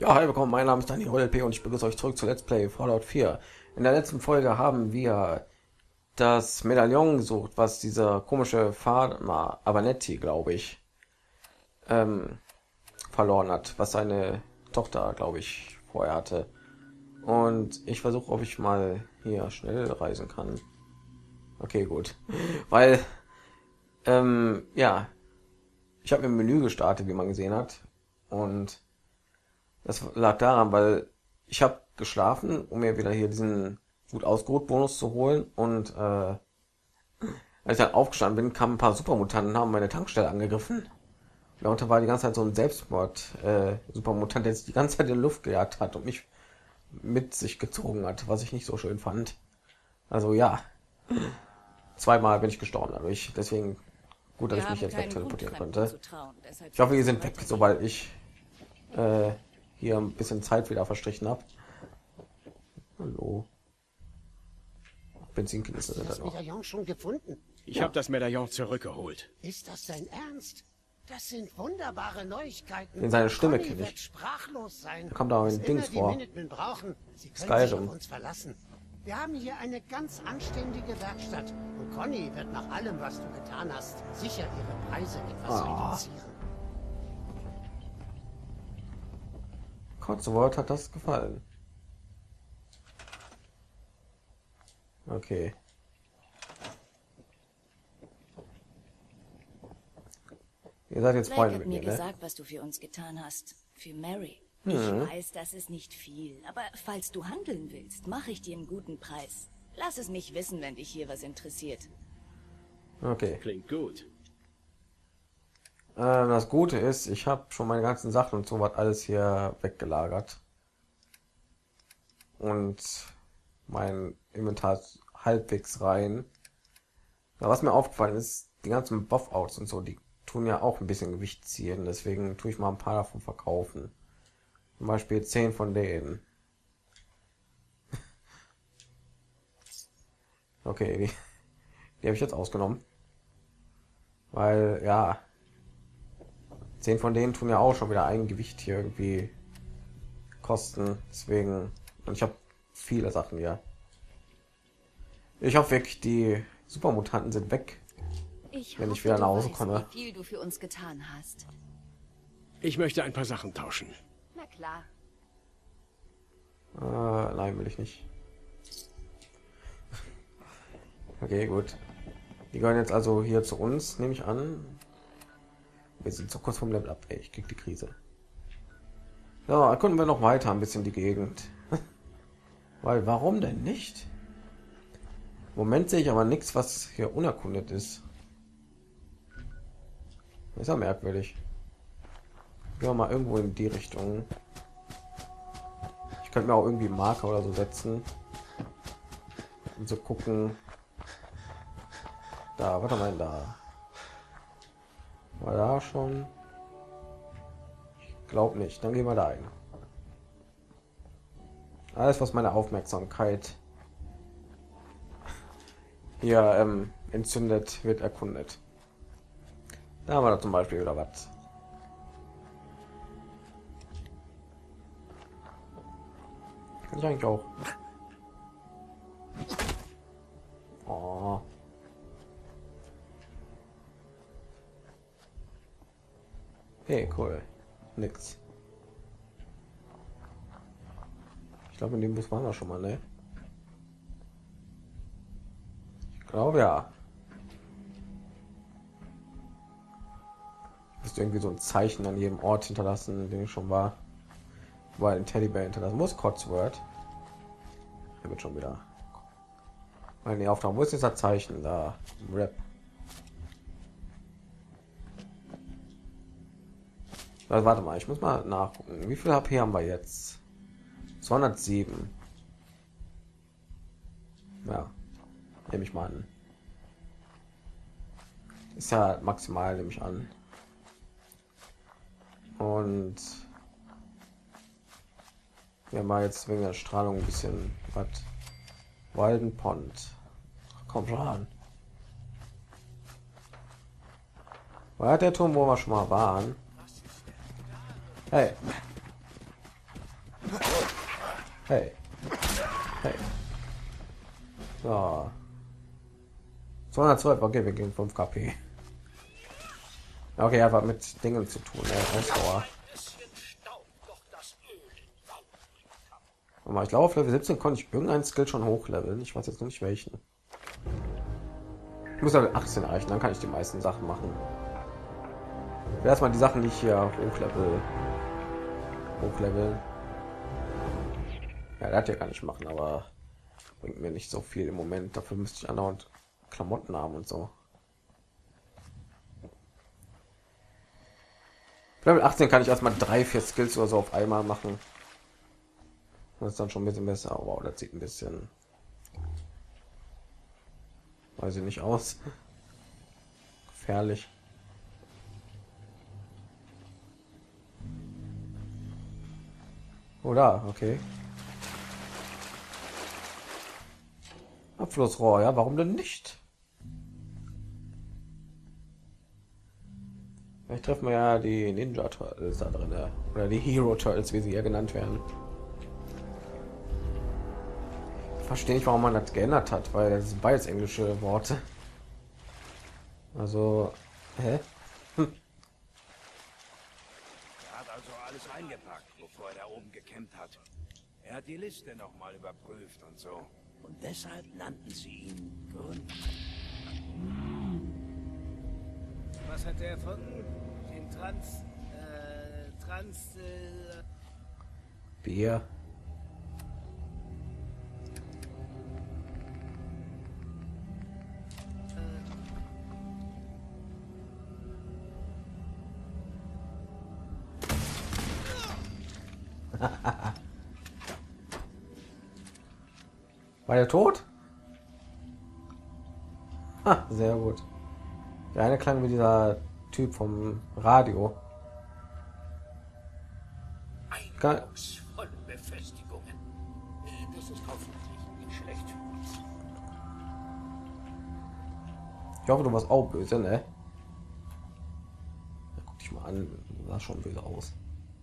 Ja, hi, willkommen. Mein Name ist Daniel LP und ich begrüße euch zurück zu Let's Play Fallout 4. In der letzten Folge haben wir das Medaillon gesucht, was dieser komische Farmer Abernethy, glaube ich, ähm, verloren hat, was seine Tochter, glaube ich, vorher hatte. Und ich versuche, ob ich mal hier schnell reisen kann. Okay, gut. Weil, ja, ich habe im Menü gestartet, wie man gesehen hat. Und das lag daran, weil ich habe geschlafen, um mir wieder hier diesen gut ausgeruht Bonus zu holen. Und als ich dann aufgestanden bin, kamen ein paar Supermutanten, haben meine Tankstelle angegriffen. Darunter war die ganze Zeit so ein Selbstmord Supermutant, der sich die ganze Zeit in die Luft gejagt hat und mich mit sich gezogen hat, was ich nicht so schön fand. Also ja, zweimal bin ich gestorben dadurch. Deswegen gut, dass Wir ich mich haben jetzt keinen Grund, wegteleportieren Fremden konnte. zu trauen. Deshalb Ich hoffe, die sollst du sind weg, weitergehen. sobald ich äh, hier ein bisschen Zeit wieder verstrichen habe. Hallo. Benzinkiste Hast du sind da das noch. Medaillon schon gefunden? Ich habe das Medaillon zurückgeholt. Ist das dein Ernst? Das sind wunderbare Neuigkeiten. In seine Stimme Conny kenne ich. wird sprachlos sein. Da kommt da Was ein Dings immer die vor. Minutemen brauchen, sie können sich Skyrim. auf uns verlassen. Wir haben hier eine ganz anständige Werkstatt. Und Conny wird nach allem, was du getan hast, sicher ihre Preise etwas reduzieren. Codsworth hat das gefallen. Okay. Ihr seid jetzt Blake Freunde hat mit mir mir, ne? gesagt, was du für uns getan hast. Für Mary. Ich weiß, das ist nicht viel. Aber falls du handeln willst, mache ich dir einen guten Preis. Lass es mich wissen, wenn dich hier was interessiert. Okay. Klingt gut. Das Gute ist, ich habe schon meine ganzen Sachen und so was alles hier weggelagert. Und mein Inventar ist halbwegs rein. Aber was mir aufgefallen ist, die ganzen Buff-Outs und so, die tun ja auch ein bisschen Gewicht ziehen. Deswegen tue ich mal ein paar davon verkaufen. Zum Beispiel 10 von denen. Okay, die habe ich jetzt ausgenommen. Weil, ja, 10 von denen tun ja auch schon wieder ein Gewicht hier irgendwie kosten. Deswegen, und ich habe viele Sachen hier. Ich hoffe wirklich, die Supermutanten sind weg, wenn ich wieder nach Hause komme. Wie viel du für uns getan hast. Ich möchte ein paar Sachen tauschen. Na klar. Nein, will ich nicht. Okay, gut. Die gehören jetzt also hier zu uns, nehme ich an. Wir sind so kurz vom Level Up. Ey, ich krieg die Krise. So, erkunden wir noch weiter ein bisschen die Gegend. Weil, warum denn nicht? Im Moment sehe ich aber nichts, was hier unerkundet ist. Ist ja merkwürdig. Gehen wir mal irgendwo in die Richtung. Ich könnte mir auch irgendwie einen Marker oder so setzen. Und so gucken. Da, warte mal, da. War da schon? Ich glaube nicht. Dann gehen wir da ein. Alles, was meine Aufmerksamkeit hier entzündet, wird erkundet. Da haben wir da zum Beispiel wieder was. Kann ich eigentlich auch. Oh. Hey, cool. Nix. Ich glaube, in dem Bus waren wir schon mal, ne? Ich glaube ja. Ist irgendwie so ein Zeichen an jedem Ort hinterlassen, in dem ich schon war. Weil ein Teddybär hinterlassen muss. Codsworth. Er wird schon wieder. Weil die Auftrag, wo ist dieser Zeichen da? Rap. Also, warte mal, ich muss mal nachgucken. Wie viel HP haben wir jetzt? 207. Ja, nehme ich mal an. Ist ja maximal, nehme ich an. Und wir haben jetzt wegen der Strahlung ein bisschen was. Walden Pond. Komm schon an. War der Turm, wo wir schon mal waren? Hey. Hey. Hey. So. 212, okay, wir gehen 5 KP. Okay, hat was mit Dingen zu tun, Ausdauer. Aber ich glaube, auf Level 17 konnte ich irgendeinen Skill schon hochleveln. Ich weiß jetzt noch nicht welchen. Ich muss Level 18 erreichen, dann kann ich die meisten Sachen machen. Erstmal die Sachen, die ich hier hochleveln. Ja, das ja kann ich machen, aber bringt mir nicht so viel im Moment. Dafür müsste ich andauernd Klamotten haben und so. Level 18 kann ich erstmal 3-4 Skills oder so auf einmal machen. Das ist dann schon ein bisschen besser. Wow, das sieht ein bisschen, weiß ich nicht, aus. Gefährlich. Oder okay. Abflussrohr, ja, warum denn nicht? Vielleicht treffen wir ja die Ninja Turtles da drin, oder die Hero Turtles, wie sie hier genannt werden. Ich verstehe nicht, warum man das geändert hat, weil das sind beides englische Worte. Also, hä? Er hat also alles eingepackt, bevor er da oben gekämpft hat. Er hat die Liste noch mal überprüft und so. Und deshalb nannten sie ihn Grund. Was hat er erfunden? Den Bier. War der tot? Ah, sehr gut. Der eine klang wie dieser Typ vom Radio. Eindrucksvolle Befestigungen. Das ist hoffentlich nicht schlecht für uns. Ich hoffe, du warst auch böse, ne? Ja, guck dich mal an, du sah schon böse aus.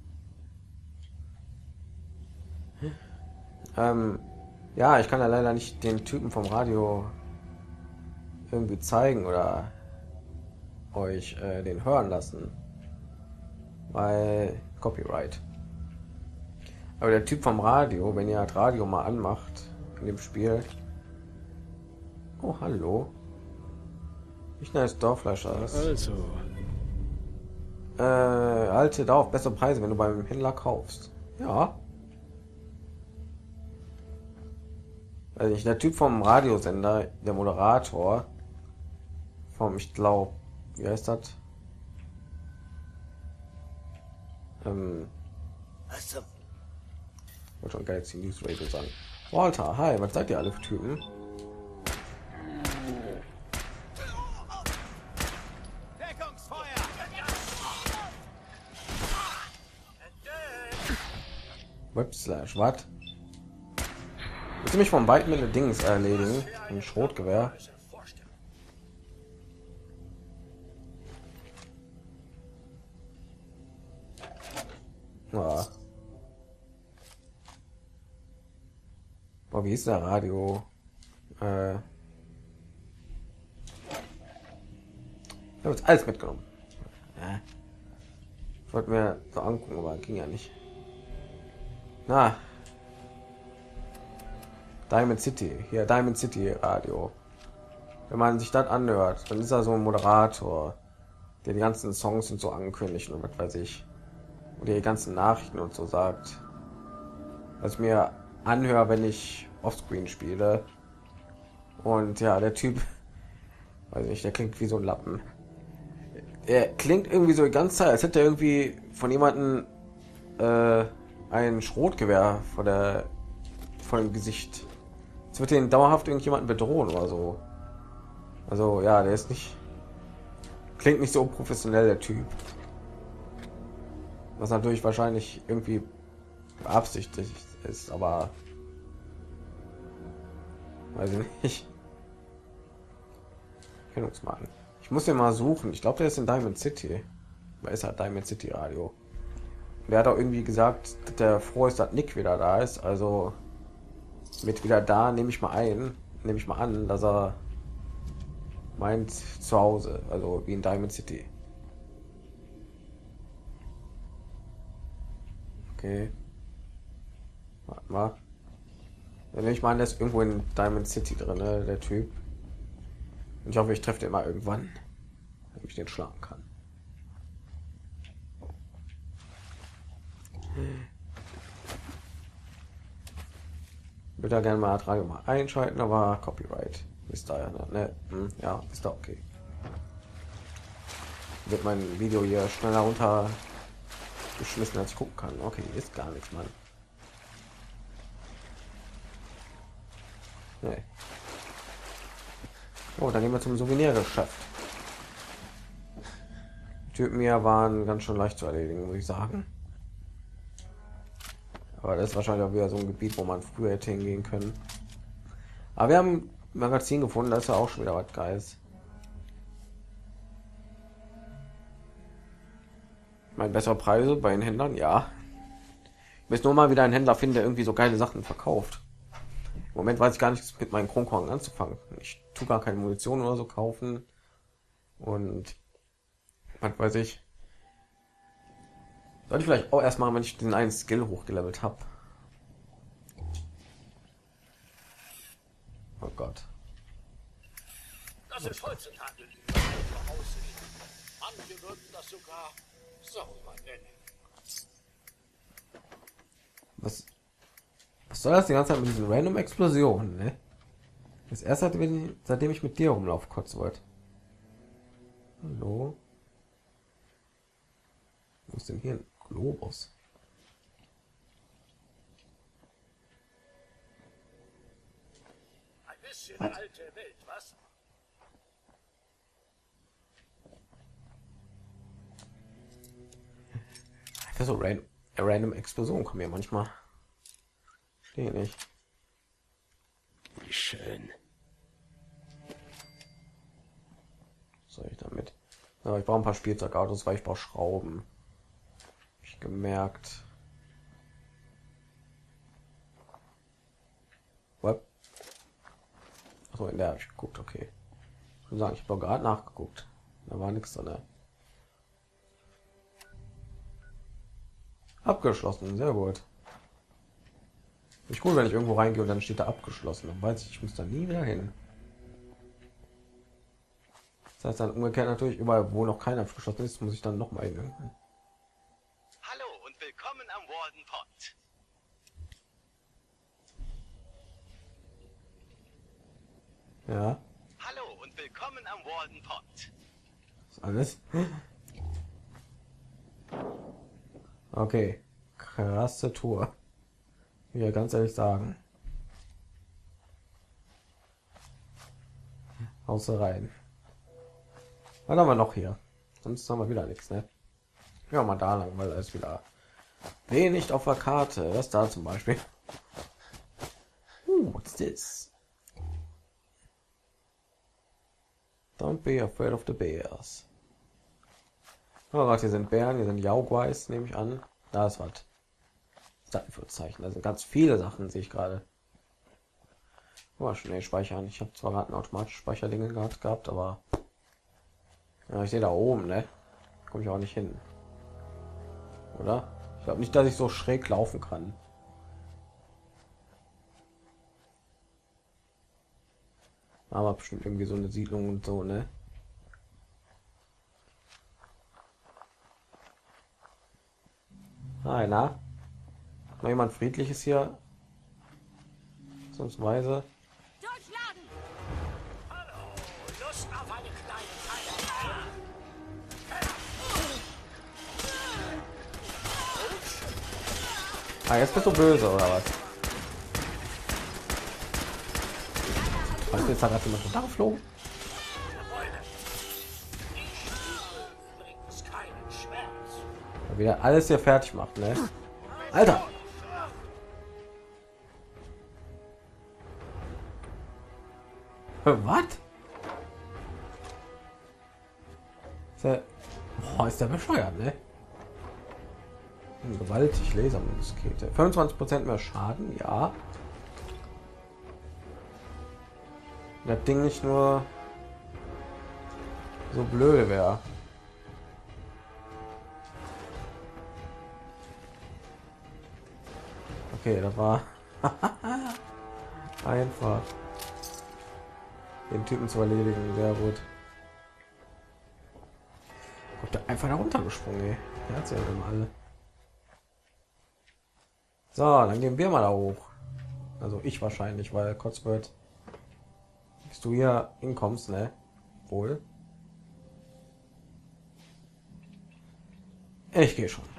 Ja, ich kann ja leider nicht den Typen vom Radio irgendwie zeigen oder euch den hören lassen, weil Copyright. Aber der Typ vom Radio, wenn ihr das Radio mal anmacht in dem Spiel, oh hallo, ich nice Dorffleisch aus. Also, Alte Dorf, bessere Preise, wenn du beim Händler kaufst. Ja. Also nicht der Typ vom Radiosender, der Moderator vom, ich glaube, wie heißt das? Was zum... Ich wollte schon Galaxy News Radio sagen. Walter, hi, was seid ihr alle für Typen? Webslash, was? Willst du mich vom Weiten mit den Dings erledigen? Ein Schrotgewehr. Ja. Boah, wie ist der Radio? Ich habe jetzt alles mitgenommen. Ja. Ich wollte mir so angucken, aber ging ja nicht. Na. Diamond City. Hier, Diamond City Radio. Wenn man sich das anhört, dann ist er so ein Moderator, der die ganzen Songs und so ankündigt und was weiß ich. Und die ganzen Nachrichten und so sagt. Was ich mir anhöre, wenn ich Offscreen spiele. Und ja, der Typ, weiß nicht, der klingt wie so ein Lappen. Er klingt irgendwie so die ganze Zeit, als hätte er irgendwie von jemandem ein Schrotgewehr vor dem Gesicht. Es wird den dauerhaft irgendjemanden bedrohen oder so. Also ja, der ist nicht, klingt nicht so professionell, der Typ. Was natürlich wahrscheinlich irgendwie beabsichtigt ist, aber weiß ich nicht. Kennungsmarken. Ich muss den mal suchen. Ich glaube, der ist in Diamond City. Wer ist halt Diamond City Radio? Der hat auch irgendwie gesagt, dass der froh ist, dass Nick wieder da ist. Also mit wieder da, nehme ich mal an, dass er meint zu Hause, also wie in Diamond City. Okay. Warte mal. Wenn ich meine, der ist irgendwo in Diamond City drin, ne, der Typ. Und ich hoffe, ich treffe den mal irgendwann, wenn ich den schlagen kann. Ich würde da gerne mal Ertrage mal einschalten, aber Copyright ist da ja, ne? Ja, ist da okay. Wird mein Video hier schneller runtergeschmissen, als ich gucken kann. Okay, ist gar nichts, Mann. Nee. Oh, dann gehen wir zum Souvenirgeschäft. Die Typen hier waren ganz schön leicht zu erledigen, muss ich sagen. Aber das ist wahrscheinlich auch wieder so ein Gebiet, wo man früher hätte hingehen können. Aber wir haben ein Magazin gefunden, das ist ja auch schon wieder was Geiles. Ich meine, bessere Preise bei den Händlern, ja. Ich muss nur mal wieder einen Händler finden, der irgendwie so geile Sachen verkauft. Im Moment weiß ich gar nicht, mit meinen Kronkorken anzufangen. Ich tue gar keine Munition oder so kaufen. Und was weiß ich. Sollte ich vielleicht auch erstmal, wenn ich den einen Skill hochgelevelt habe. Oh Gott. Das ist heutzutage überall aussehen. Manche würden das sogar sauber nennen. Was soll das die ganze Zeit mit diesen random Explosionen, ne? Das erste, seitdem ich mit dir rumlaufe, Kotzwort. Hallo? Wo ist denn hier ein Globus? Ein bisschen alte Welt, was? Einfach so random Explosionen kommen ja manchmal. Verstehe nicht. Wie schön. Was soll ich damit? Ja, ich brauche ein paar Spielzeugautos, weil ich brauche Schrauben. Hab ich gemerkt. What? Achso, in der habe ich geguckt, okay. Ich würde sagen, ich habe gerade nachgeguckt. Da war nichts drin. Abgeschlossen, sehr gut. Ist cool, wenn ich irgendwo reingehe und dann steht da abgeschlossen. Dann weiß ich, ich muss da nie wieder hin. Das heißt dann umgekehrt natürlich, überall wo noch keiner abgeschlossen ist, muss ich dann noch mal hin. Hallo und willkommen am Walden Pond. Ja, Hallo und willkommen am Walden Pond. ist alles. Okay, krasse Tour. Will ja ganz ehrlich sagen. Außer rein. Was haben wir noch hier? Sonst haben wir wieder nichts, ne? Ja, mal da lang, weil da ist wieder wenig auf der Karte. Das da zum Beispiel. What's this? Don't be afraid of the bears. Oh Gott, hier sind Bären, hier sind Yaugwais, nehme ich an. Da ist was. Zeichen. Da sind ganz viele Sachen, sehe ich gerade. Oh, schnell speichern. Ich habe zwar gerade ein automatisches Speicherdinge gehabt, aber ja, ich sehe da oben, ne? Komme ich auch nicht hin. Oder? Ich glaube nicht, dass ich so schräg laufen kann. Aber bestimmt irgendwie so eine Siedlung und so, ne? Hi, na? Noch jemand Friedliches hier? Ausnahmsweise. Durchschlagen! Hallo, Lust auf eine kleine Feier? Ah, jetzt bist du böse, oder was? Was ist jetzt gerade jemand von da geflogen? Übrigens keinen Schmerz. Wieder alles hier fertig macht, ne? Alter! Was? Ist der bescheuert, ne? Gewaltig Lasermuskete. 25% mehr Schaden, ja. das Ding nicht nur so blöd wäre. Okay, das war einfach den Typen zu erledigen. Sehr gut. Kommt der einfach da runtergesprungen, ey. Der hat sie ja immer alle. So, dann gehen wir mal da hoch. Also ich wahrscheinlich, weil Cotsworth, bis du hier hinkommst, ne? Wohl. Ich gehe schon.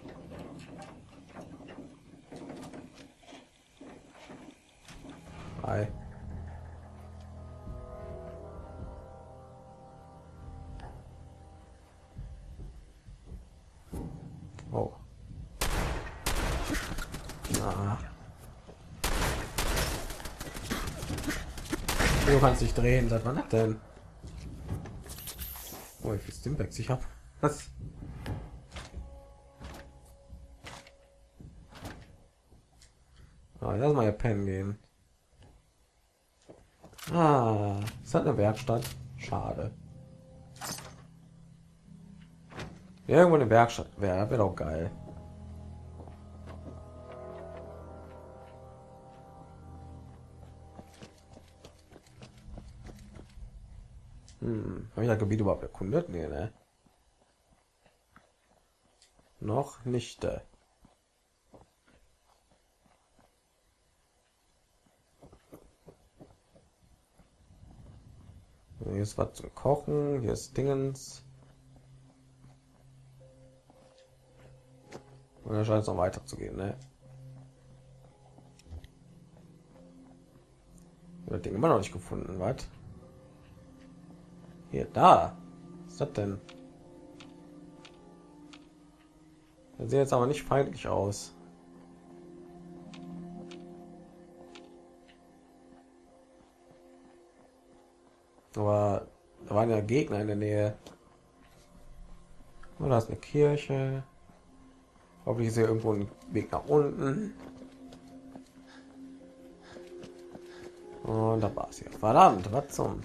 Hi. Oh. Ah. Du kannst dich drehen, seit wann denn? Oh, wie viel Stimpacks ich habe. Was? Lass mal hier pennen gehen. Ah, ist halt eine Werkstatt. Schade. Irgendwo eine Werkstatt wäre, wäre doch geil. Habe ich das Gebiet überhaupt erkundet? Nee, ne? Noch nicht. Hier ist was zum Kochen, hier ist Dingens. Und da scheint es noch weiter zu gehen, ne? Das Ding immer noch nicht gefunden, was? Hier, da. Was ist das denn? Das sieht jetzt aber nicht feindlich aus. Aber da waren ja Gegner in der Nähe. Oh, da ist eine Kirche. Hoffentlich ist hier irgendwo ein Weg nach unten. Und da war es hier. Verdammt, was zum?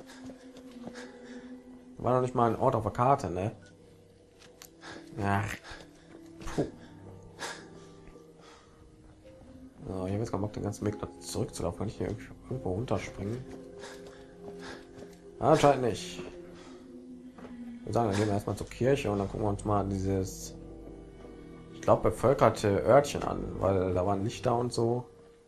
War noch nicht mal ein Ort auf der Karte, ne? Ja. Puh. So, ich habe jetzt keinen Bock, den ganzen Weg zurückzulaufen. Kann ich hier irgendwo runterspringen? Anscheinend nicht. Ich würde sagen, dann gehen wir erstmal zur Kirche und dann gucken wir uns mal dieses, ich glaube, bevölkerte Örtchen an, weil da waren Lichter und so.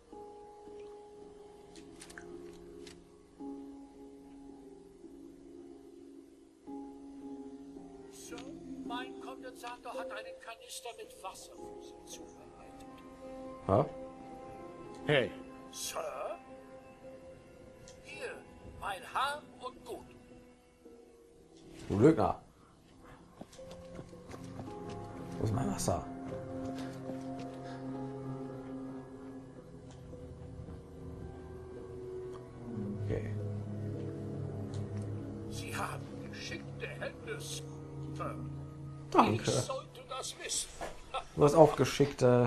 So, mein Kondensator hat einen Kanister mit Wasser für Sie zubereitet. Ja? Hey, Sir? Hier, mein Hahn und Gut. Du Lügner. Wo ist mein Wasser? Okay. Sie haben geschickte Hände, Sir. Danke. Ich sollte das wissen. Du hast auch geschickte,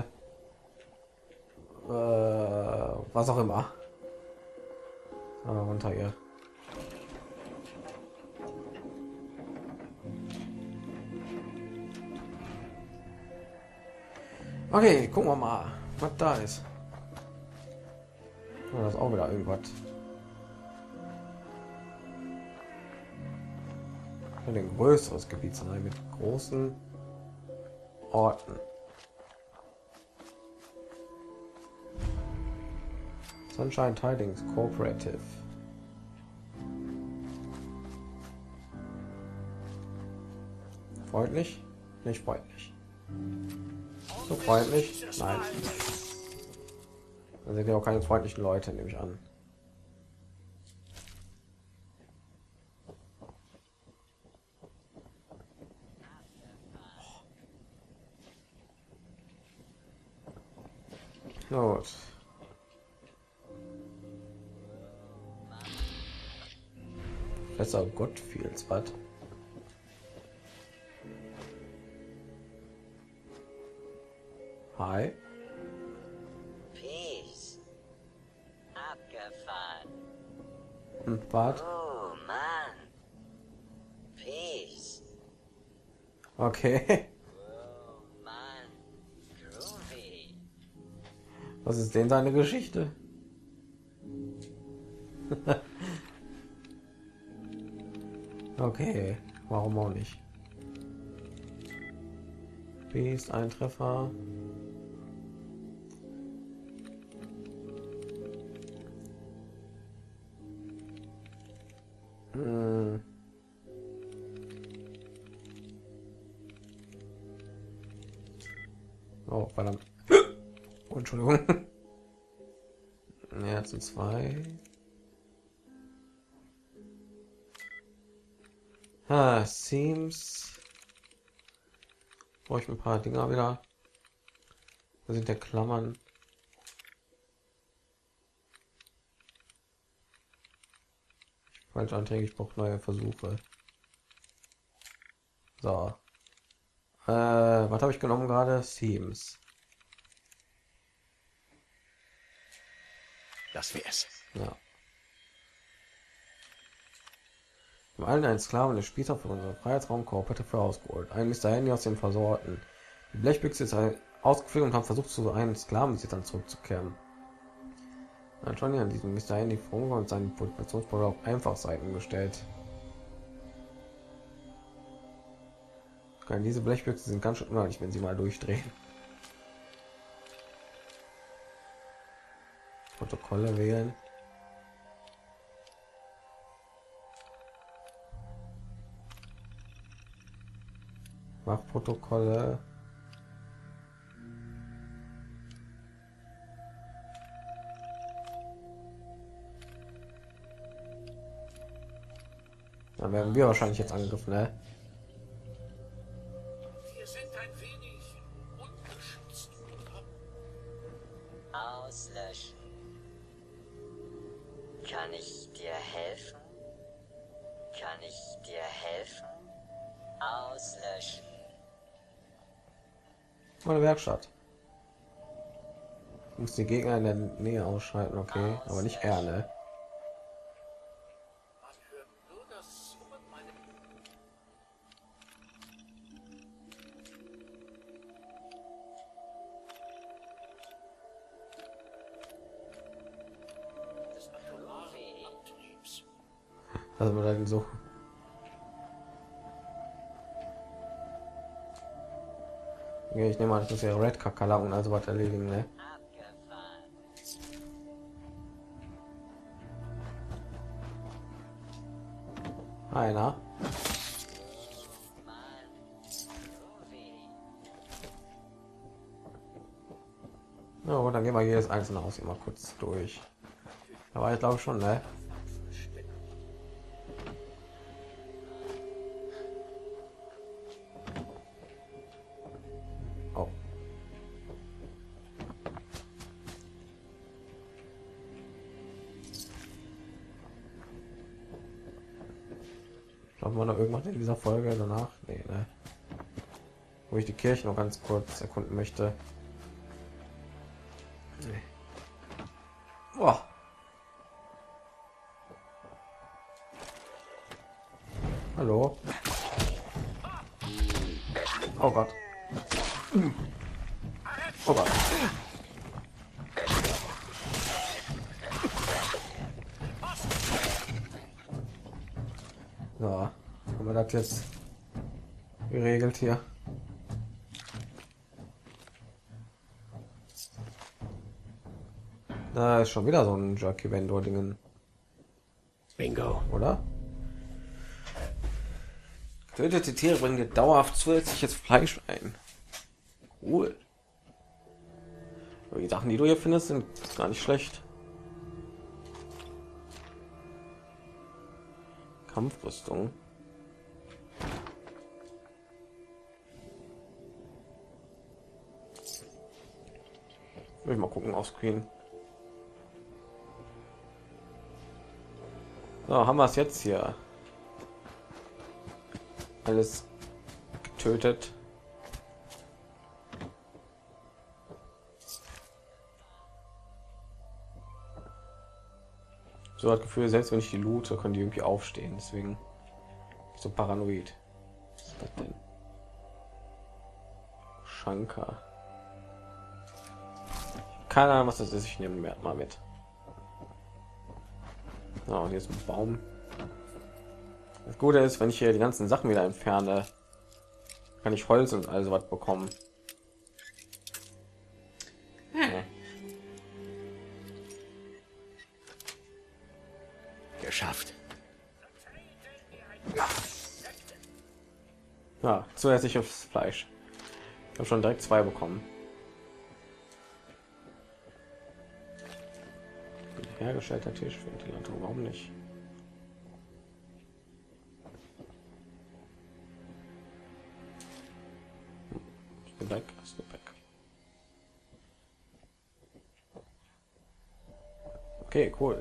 was auch immer. Runter hier. Okay, gucken wir mal, was da ist. Oh, das ist auch wieder irgendwas. Ein größeres Gebiet sein mit großen Orten. Sunshine Tidings Cooperative. Freundlich? Nicht freundlich. So freundlich? Nein. Da sind ja auch keine freundlichen Leute, nehme ich an. Gut. Besser Gottfields, was? Hi. Peace. Abgefahren. Und Bart. Oh Mann. Peace. Okay. Oh Mann. Groovy. Was ist denn seine Geschichte? Okay, warum auch nicht? Beast, ein Treffer. Hm. Oh, verdammt. Oh, Entschuldigung. Ja, jetzt sind 2. Seems. Brauche ich ein paar Dinger wieder. Da sind der Klammern. Falsch Anträge, ich brauche neue Versuche. So. Was habe ich genommen gerade? Seems. Das wär's. Ja. Wir allen einen Sklaven des Spielers von unserem Freiheitsraum kooperativ herausgeholt. Ein Mr. Handy aus dem Versorten. Die Blechbüchse ist ausgeflogen und haben versucht, zu einem Sklavenbesitzern zurückzukehren. Dann schon an diesem Mr. Handy Funke und seinen Publikationsprogramm auf Einfachseiten gestellt. Diese Blechbüchse sind ganz schön unheimlich, wenn sie mal durchdrehen. Protokolle wählen. Machprotokolle. Dann werden wir wahrscheinlich jetzt angegriffen, ne? Wir sind ein wenig ungeschützt, oder? Auslöschen. Kann ich dir helfen? Kann ich dir helfen? Auslöschen. Meine Werkstatt. Ich muss die Gegner in der Nähe ausschalten, okay, aber nicht er, ne? Man hört nur das Summen meiner... des atomaren Antriebs. Also man dann so. Ja, ich nehme an, das ist ja Red Kakerlaken, also was erledigen, ne? Abgefahren. Einer. Mann. Groovy. Ja, und dann gehen wir jedes einzelne Haus immer kurz durch. Da war ich glaube schon, ne? Oh. Glauben wir noch irgendwas in dieser Folge danach? Nee, ne? Wo ich die Kirche noch ganz kurz erkunden möchte. Nee. Boah. Hallo. Oh Gott. Oh Gott. So, haben wir das jetzt geregelt hier. Da ist schon wieder so ein Jerky Vendor Dingen, Bingo. oder? Getötete Tiere bringen dir dauerhaft zusätzliches Fleisch ein. Cool. Aber die Sachen, die du hier findest, sind gar nicht schlecht. Kampfrüstung. Will ich mal gucken auf Screen. So, haben wir es jetzt hier. Alles getötet. so das Gefühl, selbst wenn ich die loote, können die irgendwie aufstehen. Deswegen so paranoid. Was ist das denn? Shankar. Keine Ahnung, was das ist. Ich nehme mal mit. Ja, und jetzt ein Baum. Das Gute ist, wenn ich hier die ganzen Sachen wieder entferne, kann ich Holz und also was bekommen. Ja. Geschafft. Ja, zusätzliches Fleisch. Ich habe schon direkt 2 bekommen. Hergestellter Tischventilator, warum nicht? Gebäck, das Gebäck. Okay, cool.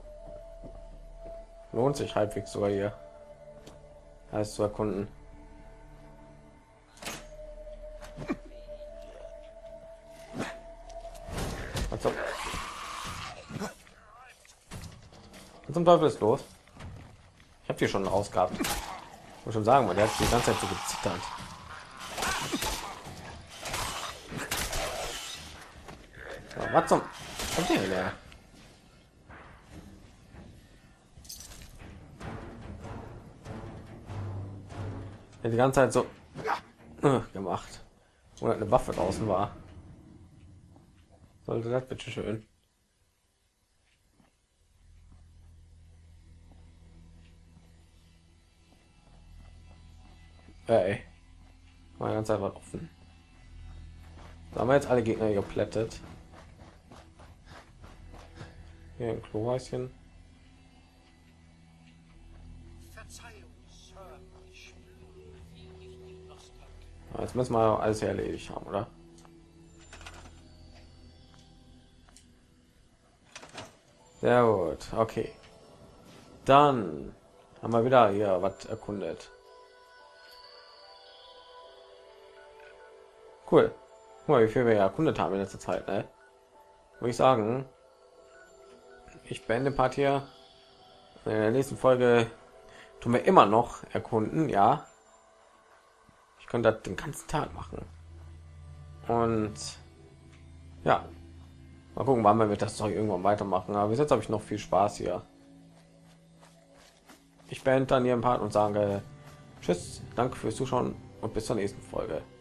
Lohnt sich halbwegs sogar hier alles zu erkunden. Was zum Teufel ist los? Ich habe die schon ausgehabt. Ich muss schon sagen, man, der hat die ganze Zeit so gezittert. So, was zum? Kommt der her? Der die ganze Zeit so gemacht, wo eine Waffe draußen war. Sollte das bitte schön. Ey, war die ganze Zeit was offen. Da haben wir jetzt alle Gegner geplättet. Hier ein Klohäuschen. Verzeihung, Sir. Ich spüre die Nostalgie. Jetzt müssen wir alles hier erledigt haben, oder? Sehr gut, okay. Dann haben wir wieder hier was erkundet. Cool. Guck mal, wie viel wir erkundet haben in letzter Zeit, ne? Würde ich sagen, ich beende den Part hier. In der nächsten Folge tun wir immer noch erkunden, ja. Ich könnte das den ganzen Tag machen. Und ja, mal gucken, wann wir das doch irgendwann weitermachen. Aber bis jetzt habe ich noch viel Spaß hier. Ich beende dann hier im Part und sage tschüss, danke fürs Zuschauen und bis zur nächsten Folge.